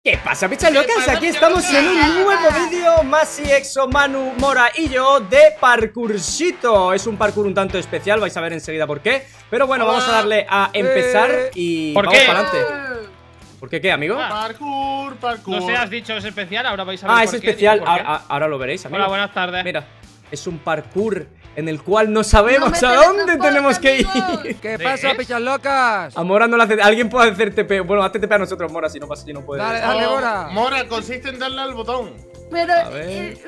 ¿Qué pasa, pichas locas? Aquí estamos en un nuevo vídeo. Masi, Exo, Manu, Mora y yo de parkoursito. Es un parkour un tanto especial, vais a ver enseguida por qué. Pero bueno, vamos a darle a empezar y ¿por vamos qué? para adelante. ¿Por qué, amigo? Parkour. No sé, has dicho es especial, ahora vais a ver. Ah, es por qué, especial, por qué. ahora lo veréis, amigo. Hola, buenas tardes. Mira, es un parkour en el cual no sabemos No a me dónde teletransporte, tenemos que amigos. ir. ¿Qué ¿Sí? pasa, pichas locas? A Mora no le hace. Alguien puede hacer TP. Bueno, hazte TP a nosotros, Mora, si no pasa, si no puede. Dale, dale, Mora. Mora, consiste en darle al botón. Pero A ver.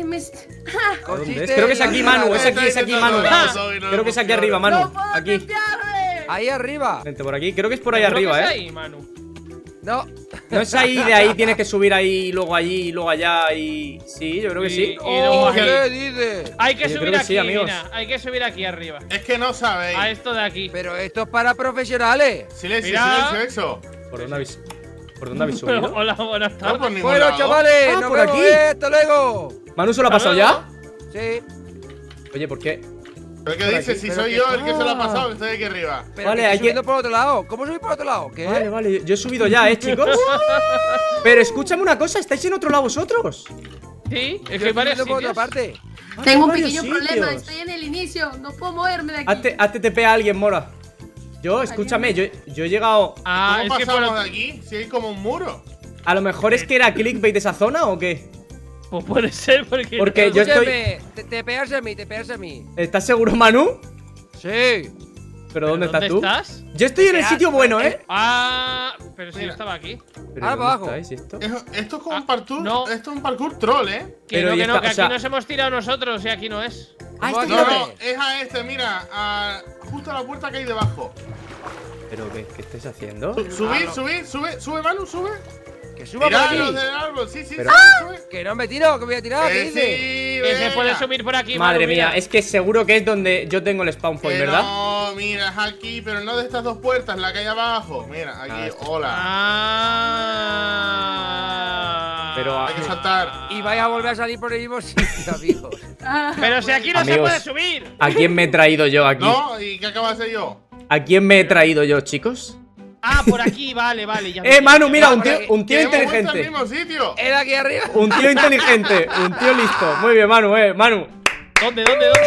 Consiste Creo que es aquí, en- Manu. Es aquí, Manu. Creo que es aquí arriba, Manu. ¡No puedo Aquí. cambiarme! Ahí arriba. Vente por aquí. Creo que es por ahí Creo que arriba, es ¿eh? ahí, Manu. No. No es ahí, de ahí tienes que subir ahí, luego allí, y luego allá y... Sí, yo creo que sí. Y luego aquí. ¿Qué dices? Hay que Yo subir creo que aquí, sí, amigos. mira. Hay que subir aquí arriba. Es que no sabéis. A esto de aquí. Pero esto es para profesionales. Silencio, Mira. silencio, Exo. ¿Por dónde habéis subido? Hola, buenas No tardes. por ningún Bueno, lado. chavales, Ah, nos por vemos. aquí. Hasta luego. ¿Manu se lo ha pasado ya? Sí. Oye, ¿por qué? ¿Pero qué por dice? aquí. Si Pero soy que- yo el que se lo ha Ah. pasado, estoy aquí arriba. Pero Vale, que hay estoy que- subiendo por otro lado. ¿Cómo subir por otro lado? ¿Qué? Vale, yo he subido ya, chicos. Pero escúchame una cosa, ¿estáis en otro lado vosotros? Sí, es que Estoy hay varios subiendo por otra sitios. parte. Tengo un varios pequeño sitios. problema, estoy en el inicio, no puedo moverme de aquí. Hazte TP a alguien, Mora. Yo, escúchame, yo he llegado... Ah, ¿Cómo es que pasamos por... de aquí? Si hay como un muro. A lo mejor es que era clickbait de esa zona o qué. Pues puede ser porque... Porque yo estoy... Escúchame, te pegas a mí, te pegas a mí. ¿Estás seguro, Manu? Sí. ¿Pero dónde estás tú? estás? Yo estoy en el sitio bueno, ¿eh? Ah, pero si yo Mira. estaba aquí. ¿Pero Ah, dónde abajo. estáis, esto? Esto es como un Ah, parkour. no. Esto es un parkour troll, ¿eh? Que Pero no, y que no, esta- que o aquí sea- nos hemos tirado nosotros y aquí no es. Ah, ¿Cómo esto aquí No, no no? no, es a este, mira. Justo a la puerta que hay debajo. ¿Pero qué estáis haciendo? Sube, Manu, sube. Que suba por Tira aquí. los del árbol, sí, Pero- sube. Que no me tiro, que voy a tirar. ¿Qué dices? Sí, Que se venga. puede subir por aquí, Madre Manu, mira. mía, es que seguro que es donde yo tengo el spawn point, Que ¿verdad? No, mira, es aquí, pero no de estas dos puertas, la que hay abajo. Mira, aquí, Ah, esto. hola. Ah. Pero- Hay que saltar. Y vais a volver a salir por el mismo sitio, amigos. Pero si aquí no se Amigos. puede subir. ¿A quién me he traído yo aquí? ¿No? ¿Y qué acabo de hacer yo? ¿A quién me he traído yo, chicos? Ah, por aquí, vale, ya me Manu, mira, Ah, un tío por aquí. Que hemos vuelto al inteligente. mismo sitio. Era aquí arriba. Un tío inteligente, un tío listo. Muy bien, Manu, Manu. ¿Dónde?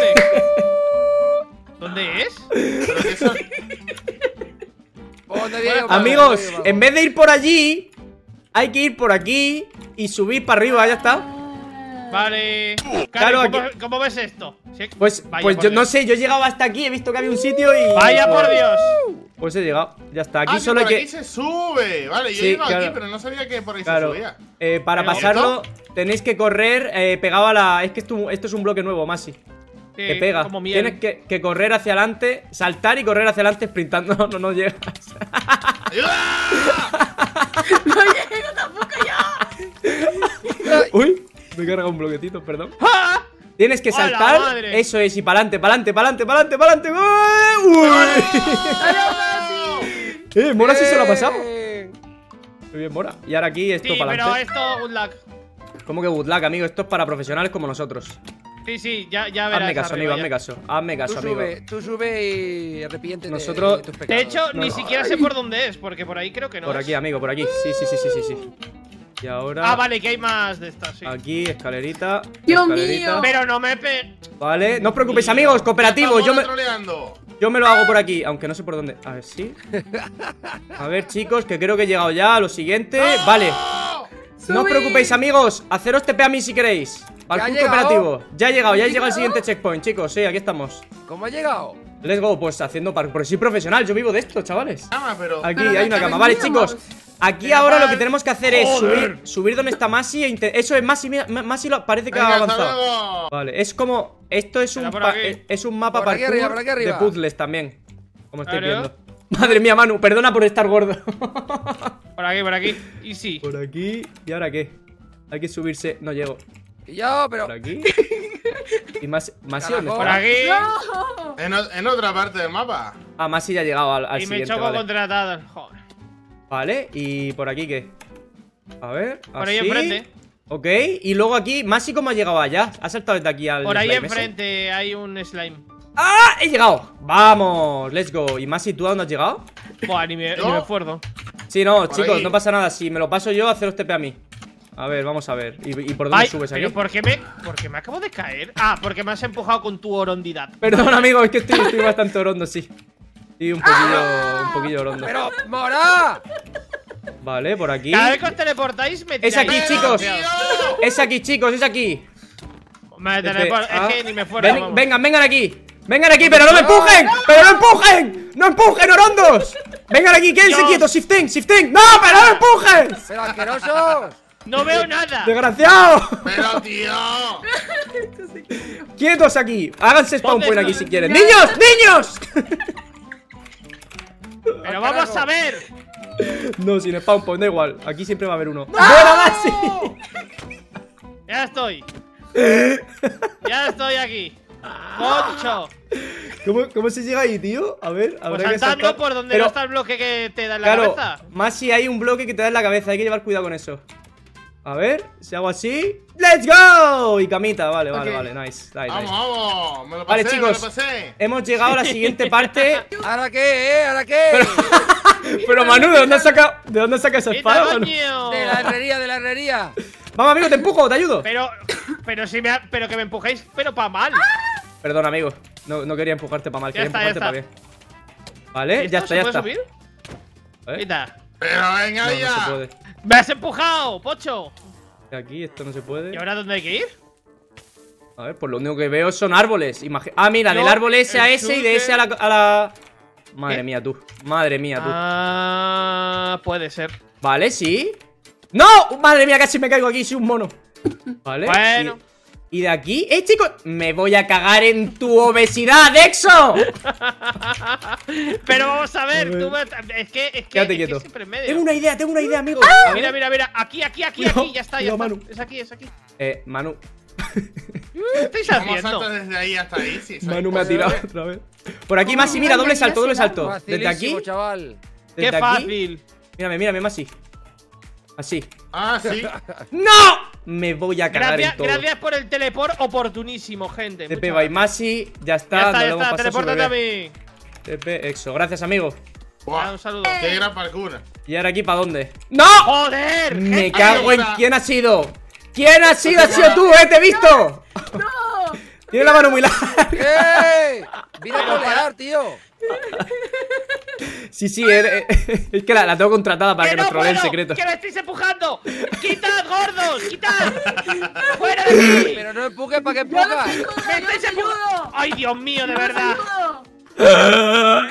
¿Dónde es? Pero que eso- ¿Por dónde viene, Bueno, vamos? Amigos, Vamos. en vez de ir por allí, hay que ir por aquí y subir para arriba, ya está. Vale. Claro, Cari, aquí- ¿cómo ves esto? Sí. Pues Vaya yo por no Dios. sé, yo he llegado hasta aquí, he visto que había un sitio y... Vaya por Dios. Pues he llegado, ya está. Aquí que solo hay por aquí que... se sube. Vale, yo Sí, he ido claro. aquí, pero no sabía que por ahí Claro, se subía. para Pero- pasarlo tenéis que correr pegado a la... Es que esto es un bloque nuevo, Masi. Sí, Te pega. como miel. Tienes que correr hacia adelante, saltar y correr hacia adelante sprintando. No llegas. ¡Ayuda! No llego tampoco yo. Uy, me he cargado un bloquetito, perdón. ¡Ah! Tienes que ¡A la saltar. madre! Eso es, y para adelante, para adelante, para adelante, para adelante, para adelante. ¡Uy! Mora sí se lo ha pasado. Muy bien, Mora. Y ahora aquí esto Sí, para pero adelante. esto, good luck. ¿Cómo que good luck, amigo? Esto es para profesionales como nosotros. Sí, ya verás. Hazme caso, arriba, amigo, ya. hazme caso. Hazme caso, amigo. Tú sube y arrepiéntete Nosotros- de tus De pecados. hecho, ni siquiera sé por dónde es, porque por ahí creo que no Por es. aquí, amigo, por aquí. Sí. Y ahora. Ah, vale, que hay más de estas, sí. Aquí, escalerita. Dios escalerita. mío. Pero no me pe... Vale, no os preocupéis, amigos, cooperativo. Estamos Yo me, troleando. yo me lo hago por aquí, aunque no sé por dónde. A ver, sí. A ver, chicos, que creo que he llegado ya a lo siguiente. Vale, no os preocupéis, amigos. Haceros TP a mí si queréis. Al ¿Ya ha club llegado? cooperativo. Ya he llegado al siguiente checkpoint, chicos. Sí, aquí estamos. ¿Cómo ha llegado? Let's go, pues haciendo parkour. Porque soy profesional, yo vivo de esto, chavales. Cama, pero. Aquí Pero hay una que cama. Vale, veníamos. chicos. Aquí ahora lo que tenemos que hacer es subir donde está Masi eso es Masi, mira, Masi parece que ha Venga, hasta avanzado. luego. Vale, es como esto es Espera, un por pa- aquí. es un mapa Por aquí parkour arriba, por aquí arriba. de puzzles también. Como estoy Claro. viendo. Madre mía, Manu, perdona por estar gordo. Por aquí. Y sí. Por aquí. ¿Y ahora qué? Hay que subirse. No llego. Y yo, pero. Por aquí. Y Masi, ¿dónde Carajo. Por está? aquí. No. En otra parte del mapa. Ah, Masi ya ha llegado al Y me siguiente, choco vale. contra Tadal. Joder. Vale, ¿y por aquí qué? A ver, Por ahí así. enfrente. Ok, y luego aquí, Masi, ¿cómo ha llegado allá? ¿Ha saltado desde aquí al Por ahí slime ese? enfrente hay un slime. ¡Ah! ¡He llegado! ¡Vamos! ¡Let's go! ¿Y Masi, tú a dónde has llegado? Buah, ni me ¿Yo? acuerdo. Sí, no, Por chicos, ahí. no pasa nada. Si me lo paso yo, haceros TP a mí. A ver, vamos a ver. ¿Y por dónde Ay, subes aquí? pero ¿por qué me acabo de caer? Ah, porque me has empujado con tu orondidad. Perdón, amigo, es que estoy bastante orondo, sí. Sí, un poquillo orondo. Pero, Mora. Vale, por aquí. Cada vez que os teleportáis me Es aquí, tiráis. chicos. tío. Es aquí, chicos, es aquí. Me teleporto. Ah. Es que ni me fuera. vamos. Vengan aquí. Vengan aquí, pero no me empujen. ¡Pero no empujen! ¡No empujen, orondos! Vengan aquí, quédense Dios. quietos, shifting. ¡No, pero no me empujen! Pero asquerosos. No veo nada. ¡Desgraciado! Pero, tío. ¡Quietos aquí! Háganse spawn ¿Dónde point aquí está? si quieren. ¡Niños! Pero vamos a ver. No, sin spawn point, da igual. Aquí siempre va a haber uno. ¡Buena, Maxi! Ya estoy. Ya estoy aquí. Concho. ¿Cómo se llega ahí, tío? A ver, Pues habrá que saltando saltar. por donde Pero, no está el bloque que te da en la claro, cabeza. más si hay un bloque que te da en la cabeza. Hay que llevar cuidado con eso. A ver, si hago así. ¡Let's go! Y camita, vale, Ok. nice. Vamos. Me lo Vale, pasé, chicos. me lo pasé. Hemos llegado a la siguiente parte. ¿Ahora qué, ¿Ahora qué? Pero Manu, ¿de dónde has sacado esa ¡Qué espada, Manu? tamaño! De la herrería. Vamos, amigo, te empujo, te ayudo. Pero que me empujéis, pero para mal. Perdón, amigo. No quería empujarte para mal, Ya quería está, empujarte para bien. Vale, ya ¿Esto está, ya se está. puede subir? ¿Eh? Quita. Pero venga No, no ya. se puede. ¡Me has empujado, Pocho! Aquí, esto no se puede. ¿Y ahora dónde hay que ir? A ver, pues lo único que veo son árboles. Ah, mira, No, del árbol ese a el ese y de ese a la... Madre ¿Qué? mía, tú. Madre mía, tú. Ah, puede ser. Vale, sí. ¡No! Madre mía, casi me caigo aquí, soy un mono. Vale. Bueno. Y de aquí, chicos, me voy a cagar en tu obesidad, Exo. Pero vamos a ver, A ver. tú es que Quédate quieto. siempre en medio. Tengo una idea, amigo. A ver. Mira, aquí, Cuidado, ya está, cuidado, ya Manu. está. Es aquí. Manu. ¿Qué estáis ¿Cómo haciendo? saltas desde ahí hasta ahí? Sí, soy Manu me ha tirado imposible. otra vez. Por aquí, Masi, mira, doble salto. Desde Facilísimo, aquí, chaval. desde ¡Qué aquí. fácil! Mírame, Masi. Así. Ah, sí. ¡No! Me voy a cagar en todo. Gracias por el teleport oportunísimo, gente. TP Muchas by gracias. Masi, ya está. Ya nos lo está, hemos pasado telepórtate a superbién. mí. TP Exo, gracias, amigo. Buah, Un saludo. Qué gran parkour. ¿Y ahora aquí para dónde? ¡No! ¡Joder! Me gente! cago en ayuda. quién ha sido. ¿Quién ha sido? ¡Ha sido tú, te he visto! ¡No! Tiene la mano muy larga. Vine a trolear, tío. Sí, es que la tengo contratada para que nos trole en puedo! secreto. ¡Que me estáis empujando! ¡Quitad, gordos! ¡Quitad! ¡Fuera de aquí! Pero no empujes para que ¡Yo no empujas. te ayudo! ¡Me ¡Yo no estáis te empujando! ayudo! ¡Ay, Dios mío, de ¡Yo no te verdad! ayudo!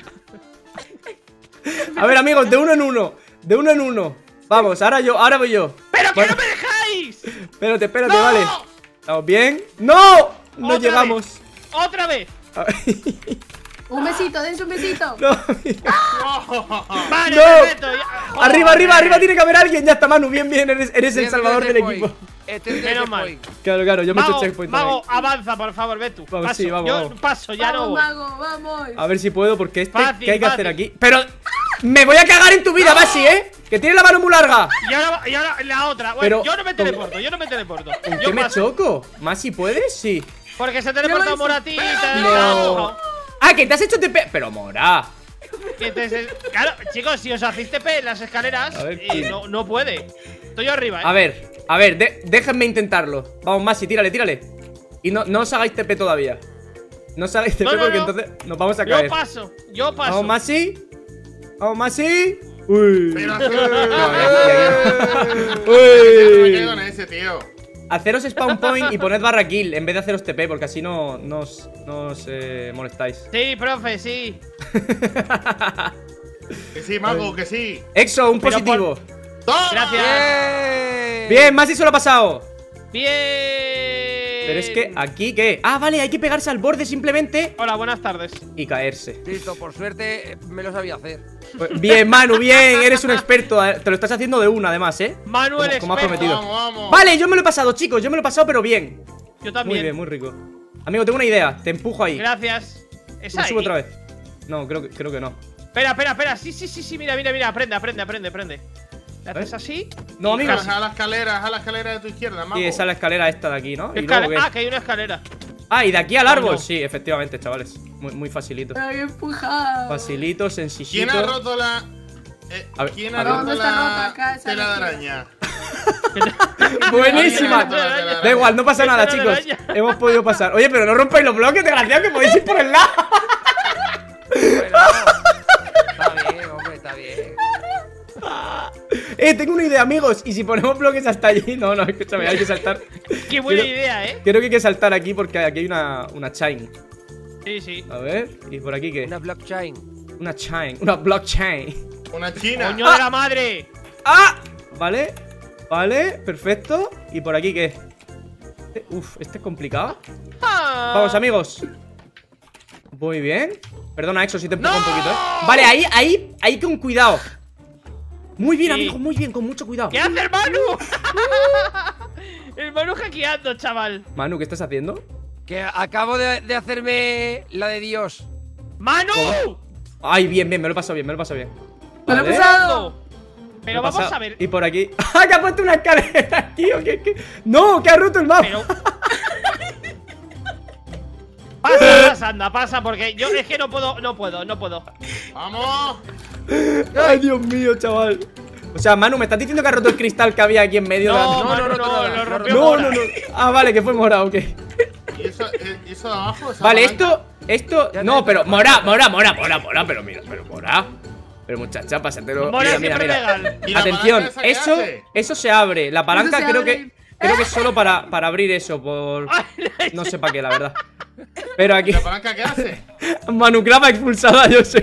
A ver, amigos, de uno en uno. De uno en uno. Vamos, ahora voy yo. ¡Pero que Bueno, no me dejáis! espérate, ¡No! vale. ¿Estamos bien? ¡No! No Otra llegamos. vez. ¡Otra vez! A ver. Un besito, dense un besito. No. Vale, No. perfecto. ya- Arriba, Joder. tiene que haber alguien. Ya está, Manu. Bien, eres el salvador del equipo. Menos mal. Claro, yo me he hecho Mago, checkpoint Mago, también. avanza, por favor, ve tú. Vamos, Paso. sí, vamos, Yo vamos. paso, ya no Vamos, voy. mago, vamos. A ver si puedo, porque Fácil, ¿qué hay que hacer fácil. aquí? Pero... ¡Me voy a cagar en tu vida, Basi, Que tiene la mano muy larga. Y ahora la otra. Bueno, Pero- yo no me teleporto. ¿En Yo qué me paso. choco? ¿Masi puedes? Sí. Porque se teleportó hice. Moratita. No. Ah, que te has hecho TP. Pero Mora. Claro, chicos, si os hacéis TP en las escaleras, A ver, ¿quién? no puede. Estoy yo arriba, A ver, déjenme intentarlo. Vamos, Masi, tírale. Y no os hagáis TP todavía. No os hagáis TP No, porque no. entonces nos vamos a Yo caer. paso. Vamos, Masi. Uy. Pero No, me Uy. quedo con ese, tío. Haceros spawn point y poned barra kill en vez de haceros TP, porque así no os molestáis. Sí, profe, sí. Que sí, mago, que sí. Exo, un Pero positivo. ¡Toma! Gracias. Bien, Masi se lo ha pasado. Bien. Pero es que aquí, ¿qué? Ah, vale, hay que pegarse al borde simplemente Hola, buenas tardes. y caerse. Listo, por suerte me lo sabía hacer. Bien, Manu, bien, eres un experto. Te lo estás haciendo de una, además, Manuel Como has experto. prometido. Vamos. Vale, yo me lo he pasado, chicos, yo me lo he pasado, pero bien. Yo Muy también. bien, muy rico. Amigo, tengo una idea, te empujo ahí. Gracias. ¿Es Me ahí? subo otra vez. No, creo que no. Espera. Sí, mira. Aprende. Le haces así. No, y amigos. casi. A la escalera de tu izquierda, mago. Y esa es la escalera esta de aquí, ¿no? ¿Y Escale- luego qué? que hay una escalera. Ah, y de aquí al árbol. no. Sí, efectivamente, chavales. Muy facilito. Ay, empujado. Facilito, ¿Quién sencillito. ha roto la...? A ver, ¿Quién a ha ver. roto ¿Dónde está rota? la Acá, esa tela de izquierda. araña? Buenísima. Da Da igual, no pasa Esa nada, no chicos. era araña. Hemos podido pasar. Oye, pero no rompáis los bloques, desgraciado, que podéis ir por el lado. Bueno, está bien, hombre, está bien. Tengo una idea, amigos. ¿Y si ponemos bloques hasta allí? No, escúchame, hay que saltar. Qué buena Quiero- idea, Creo que hay que saltar aquí porque aquí hay una chain. Sí, sí. A ver, ¿y por aquí qué? Una blockchain. Una chain, una blockchain. Una china. ¡Coño de la madre! ¡Ah! Vale, vale, perfecto. ¿Y por aquí qué? Uf, este es complicado. Ah. Vamos, amigos. Muy bien. Perdona, Exo, si te empujo ¡No! un poquito, Vale, ahí con cuidado. Muy bien, Sí. amigo, muy bien, con mucho cuidado. ¿Qué hace el Manu? El Manu hackeando, chaval. Manu, ¿qué estás haciendo? Que acabo de hacerme la de Dios. ¡Manu! Ay, bien, me lo he pasado bien, me lo he pasado bien. Me lo he Vale. pasado. Me Pero he vamos pasado. a ver. Y por aquí. ¡Ah, que ha puesto una escalera, tío! ¡No! ¡Que ha roto el mapa! Pero. Pasa, anda, pasa, porque yo es que no puedo. ¡Vamos! ¡Ay, Dios mío, chaval! O sea, Manu, ¿me estás diciendo que ha roto el cristal que había aquí en medio de No, la... Manu, no, no, no, lo no, rompió No, Mora. no, no. Ah, vale, que fue morado, ok. ¿Y eso de abajo? ¿Esa Vale, palanca? esto. Ya No, te- pero mora, pero mira, pero mora. Pero muchacha, pásatelo. Mora Mira, siempre mira. legal. ¿Y la Atención, palanca esa qué hace? eso se abre. La palanca Eso se creo abre. que es solo para abrir eso, por. No sé para qué, la verdad. Pero aquí. ¿La palanca qué hace? Manu Clava expulsada, yo sé.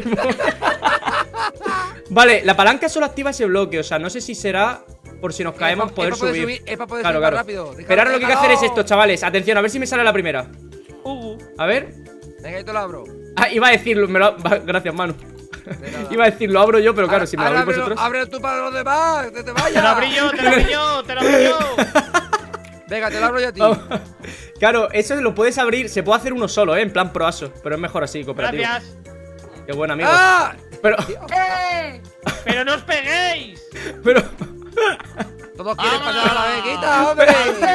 Vale, la palanca solo activa ese bloque. O sea, no sé si será por si nos caemos poder es para subir. Es para poder Claro, subir más claro. rápido. Pero ahora lo que hay que hacer es esto, chavales. Atención, a ver si me sale la primera. A ver. Venga, yo te lo abro. Ah, iba a decirlo. Gracias, Manu. De nada. Iba a decir, lo abro yo, pero claro, si me lo Ahora abrís ábrelo- vosotros. Ábrelo tú para los demás, que te vayas. Te lo abrí yo, te lo abrí yo, te lo abrí yo. Venga, te lo abro yo a ti. Vamos. Claro, eso lo puedes abrir. Se puede hacer uno solo, en plan proaso. Pero es mejor así, cooperativo. Gracias. Qué buen amigo. ¡Ah! Pero. ¡Eh! Pero no os peguéis. Pero. Todos quieren ¡Vamos! pasar a la veguita, hombre.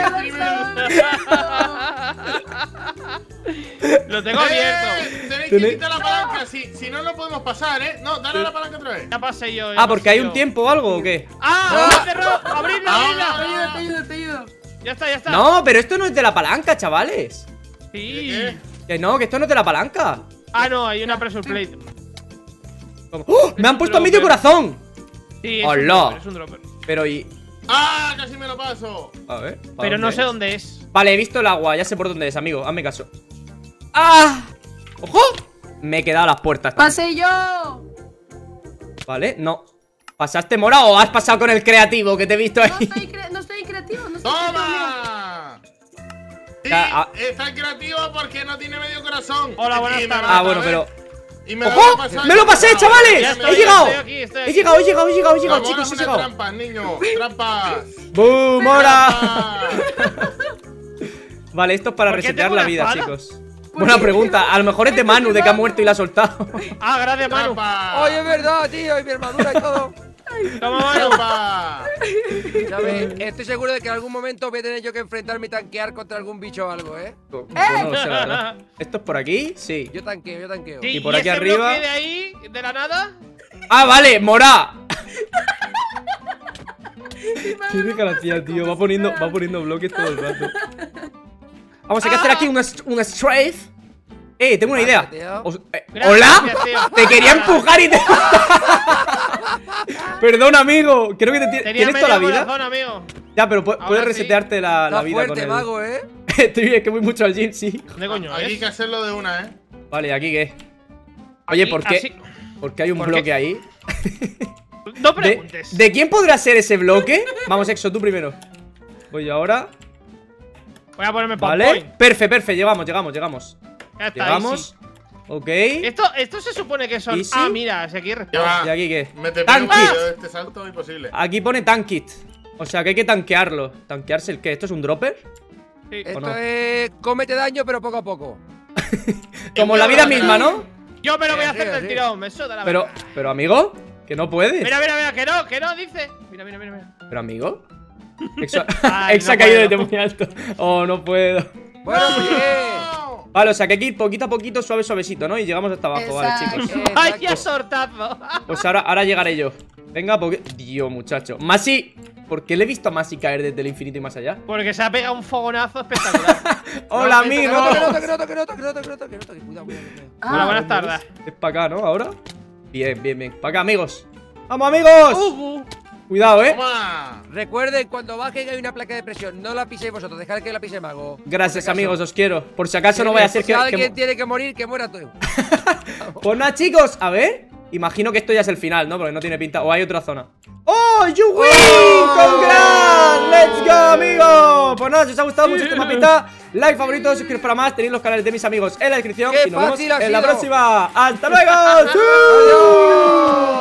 Lo tengo abierto. Tenéis que Tenéis- quitar la palanca. Si no, no podemos pasar, ¿eh? No, dale a la palanca otra vez. Ya pasé yo. Ah, porque hay un tiempo o algo o qué. ¡Ah! ¡Me ha cerrado! ¡Abridla, Ah. abridla! Te ayudo, te ayudo. Ya está, ya está. No, pero esto no es de la palanca, chavales. Sí. ¿Qué? Que no, que esto no es de la palanca. Ah, no, hay una pressure plate. ¿Cómo? ¡Oh! ¡Me han puesto a medio dropper. corazón! Sí, es Hola. un dropper, es un dropper. Pero y. ¡Ah! Casi me lo paso. A ver. ¿para Pero no dónde sé es? dónde es. Vale, he visto el agua, ya sé por dónde es, amigo. Hazme caso. ¡Ah! ¡Ojo! Me he quedado a las puertas. ¡Pasé yo! Vale, no. ¿Pasaste mora o has pasado con el creativo que te he visto ahí? No estoy creativo, no estoy creativo. ¡Toma! Sí, Ya, está creativo porque no tiene medio corazón. Hola, buenas Y me tardes. mata, Ah, bueno, ¿ves? pero. Y me lo ¡Ojo! voy a pasar ¡Me lo yo. pasé, Ya chavales! estoy, ¡He llegado! estoy aquí, estoy He aquí. llegado, Vamos, chicos, he una llegado. trampas, niño. Trampas. ¡Boom! ¡Mora! Trampas. Vale, esto es para ¿Por qué resetear tengo la una vida, espada? chicos. Buena pregunta. A lo mejor es de Manu, de que ha muerto y la ha soltado. Ah, gracias, Manu. Trampas. Oye, es verdad, tío, y mi armadura y todo. Toma, Manu. Trampas. Ya ves, estoy seguro de que en algún momento voy a tener yo que enfrentarme y tanquear contra algún bicho o algo, ¿eh? Pues no lo sé, la verdad. ¿Esto es por aquí? Sí. Yo tanqueo, yo tanqueo. Sí, Y por aquí ese arriba- bloque de ahí, de la nada. ¡Ah, vale! ¡Mora! Qué desgracia, tío. Va poniendo bloques todo el rato. Vamos, hay que hacer aquí una strafe. Tengo una idea. tío. Gracias, ¿Hola? tío. Te quería empujar y te. Perdón, amigo. Creo que Tenía ¿Tienes toda la medio vida? corazón, amigo. Ya, pero puedes Ahora sí. resetearte la Está vida con fuerte, el. mago, ¿eh? Es que voy mucho al gym, sí. ¿Dónde coño Aquí hay es? que hacerlo de una, ¿eh? Vale, ¿aquí qué? Oye, Aquí, ¿por qué? así. ¿Por qué hay un ¿Por qué? bloque ahí? No ¿De, preguntes. ¿De quién podrá ser ese bloque? Vamos, Exo, tú primero. Voy yo ahora. Voy a ponerme Vale. PowerPoint. Perfecto, llegamos. Ya está, Llegamos. easy. Ok. Esto se supone que son. Easy. Ah, mira, si aquí responde. Ya va. ¿Y aquí qué? Me te Tank pego it. de este salto imposible. Aquí pone tankit. O sea que hay que tanquearlo. ¿Tanquearse el qué? ¿Esto es un dropper? Sí. ¿O Esto no? es cómete daño, pero poco a poco. Como la vida misma, ¿no? Yo me lo voy a Sí, hacer del sí. tirón, me suda la Pero, verga. pero amigo, que no puedes. Mira, que no, dice. Mira, mira, mira, mira. Pero amigo. Exo, Ay, Exo no ha caído puedo. desde muy alto. Oh, no puedo. Bueno, pues ¡No! Vale, o sea que hay que ir poquito a poquito, suavecito, ¿no? Y llegamos hasta abajo, vale, Exacto. chicos. Exacto. ¡Vaya tortazo! Pues ahora llegaré yo. Venga, porque... Dios, muchacho. Masi, ¿por qué le he visto a Masi caer desde el infinito y más allá? Porque se ha pegado un fogonazo espectacular. Hola, amigo. Cuidado. Hola, buenas tardes. Es para acá, ¿no? Ahora. Bien. Para acá, amigos. ¡Vamos, amigos! Cuidado, Toma. Recuerden, cuando bajen hay una placa de presión. No la piséis vosotros, dejad que la pise Mago. Gracias, amigos, os quiero. Por si acaso no vaya a ser Si alguien tiene que morir, que muera tú. Pues nada, chicos, a ver. Imagino que esto ya es el final, ¿no? Porque no tiene pinta. O hay otra zona. ¡Oh, you win! ¡Congrats! ¡Let's go, amigos! Pues nada, si os ha gustado mucho este mapita, like, favorito, suscribiros para más. Tenéis los canales de mis amigos en la descripción. ¡Qué Y nos vemos fácil ha en la sido! próxima. ¡Hasta luego! ¡Adiós!